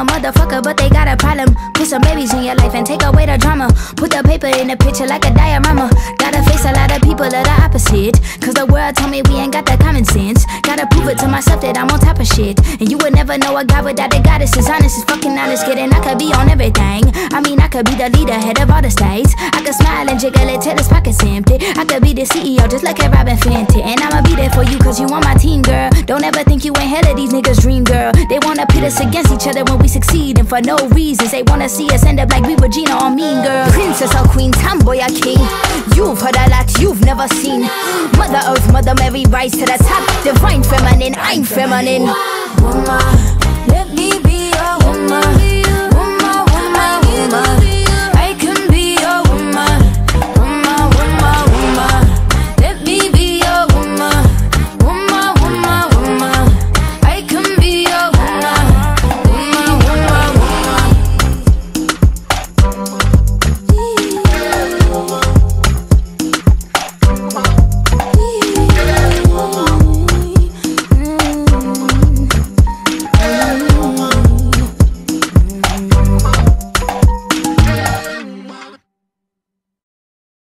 a motherfucker, but they got a problem. Put some babies in your life and take away the drama. Put the paper in the picture like a diorama. Gotta face a lot of people that are opposite, cause the world told me we ain't got that common sense. Gotta prove it to myself that I'm on top of shit. And you would never know a guy without a goddess is honest, is fucking honest. Kidding, I could be on everything. I mean, I could be the leader, head of all the states. I could smile and jiggle it till his pockets empty. I could be the CEO just like a Robin Fenty. And I'ma be there for you cause you on my team, girl. Don't ever think you ain't hell of these niggas' dream, girl. They wanna pit us against each other when we succeed, and for no reasons. They wanna see us end up like we were Gina or Mean Girl. Princess or queen, tomboy or king, you've heard a lot you've never seen. Mother Earth, Mother Mary, rise to the top. Divine feminine, I'm feminine. Woman, let me be a woman.